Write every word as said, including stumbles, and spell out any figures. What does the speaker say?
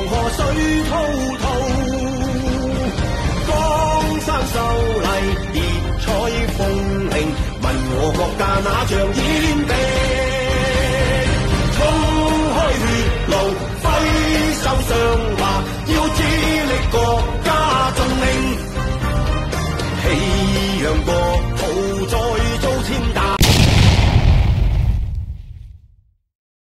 河水滔滔，江山秀丽，烈彩凤鸣，问我國家那像意。